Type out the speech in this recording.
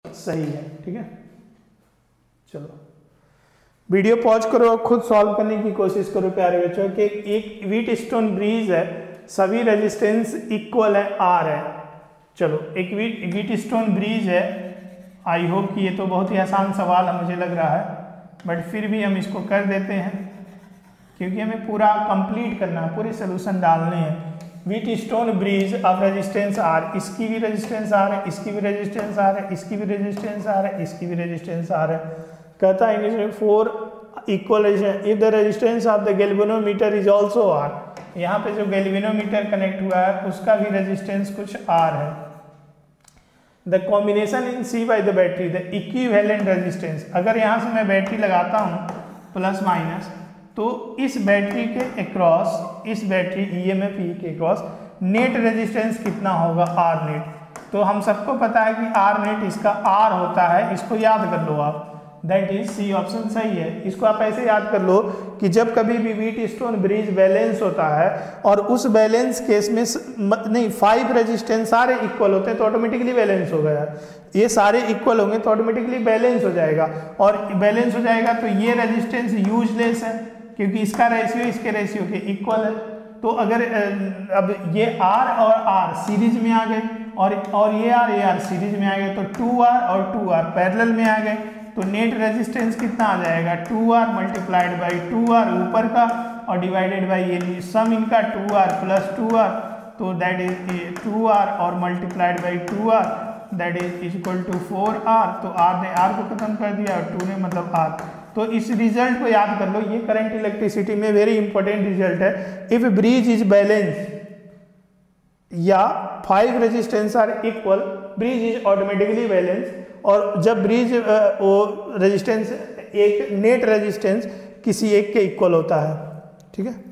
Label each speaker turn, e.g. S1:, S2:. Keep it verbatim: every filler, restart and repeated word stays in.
S1: सही है। ठीक है, चलो वीडियो पॉज करो और खुद सॉल्व करने की कोशिश करो प्यारे बच्चों कि एक व्हीटस्टोन ब्रिज है, सभी रेजिस्टेंस इक्वल है, आर है। चलो एक व्हीट व्हीटस्टोन ब्रिज है, आई होप कि ये तो बहुत ही आसान सवाल है मुझे लग रहा है, बट फिर भी हम इसको कर देते हैं क्योंकि हमें पूरा कंप्लीट करना है, पूरे सोल्यूशन डालने हैं। Wheatstone bridge of resistance R, इसकी भी रेजिस्टेंस आर है, इसकी भी रेजिस्टेंस आर है, इसकी भी रेजिस्टेंस आर है, इसकी भी रेजिस्टेंस आर है। कहता है four equal if the resistance of the galvanometer is also R, यहाँ पे जो गैल्वेनोमीटर कनेक्ट हुआ है उसका भी रेजिस्टेंस कुछ आर है। The combination in see by the battery the equivalent resistance, अगर यहाँ से मैं बैटरी लगाता हूँ प्लस माइनस, तो इस बैटरी के अक्रॉस, इस बैटरी ई एम एफ ई के अक्रॉस नेट रेजिस्टेंस कितना होगा, आर नेट। तो हम सबको पता है कि आर नेट इसका आर होता है, इसको याद कर लो आप, दैट इज सी ऑप्शन सही है। इसको आप ऐसे याद कर लो कि जब कभी भी व्हीटस्टोन ब्रिज बैलेंस होता है और उस बैलेंस केस में नहीं फाइव रेजिस्टेंस सारे इक्वल होते हैं तो ऑटोमेटिकली बैलेंस हो गया, ये सारे इक्वल होंगे तो ऑटोमेटिकली बैलेंस हो जाएगा, और बैलेंस हो जाएगा तो ये रेजिस्टेंस यूजलेस है क्योंकि इसका रेशियो इसके रेशियो के इक्वल है। तो अगर अब ये R और R सीरीज में आ गए और और ये R ये R सीरीज में आ गए तो टू आर और टू आर पैरेलल में आ गए, तो नेट रेजिस्टेंस कितना आ जाएगा, two R multiplied by two R ऊपर का और डिवाइडेड बाई ये सम इनका two R plus two R, तो दैट इज टू आर और multiplied by two R that is equal to four R. तो R ने R को खत्म कर दिया और टू ने मतलब R। तो इस रिजल्ट को याद कर लो, ये करंट इलेक्ट्रिसिटी में वेरी इंपॉर्टेंट रिजल्ट है। इफ ब्रिज इज बैलेंस या five resistance R equal, bridge is automatically balance, और जब ब्रिज वो रेजिस्टेंस एक नेट रेजिस्टेंस किसी एक के इक्वल होता है। ठीक है।